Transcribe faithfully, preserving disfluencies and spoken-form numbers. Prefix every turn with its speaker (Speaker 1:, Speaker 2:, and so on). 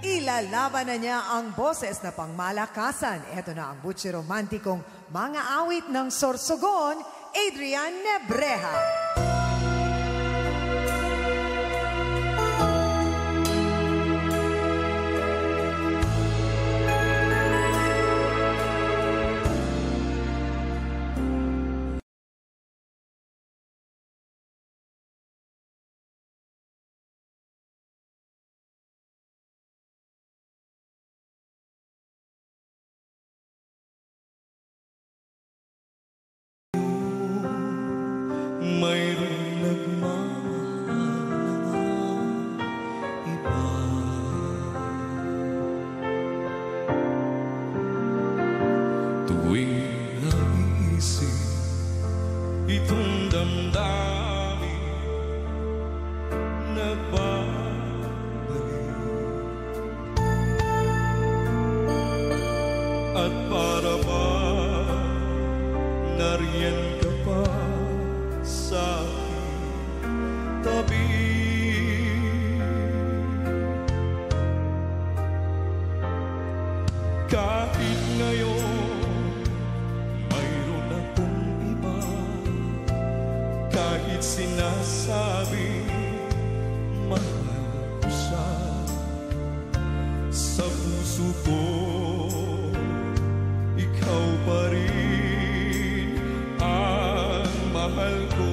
Speaker 1: Ilalaban na niya ang boses na pangmalakasan. Ito na ang butsi romantikong mga awit ng Sorsogon, Adrian Nebreja.
Speaker 2: Mayroong nagmamahal na iba. Tuwing naisip itong damdamin, nagbabalik. At para ba nariyan ka pa sa aking tabi? Kahit ngayon mayroon akong iba, kahit sinasabi mahal ko siya, sa puso ko ikaw pa rin ang mahal ko.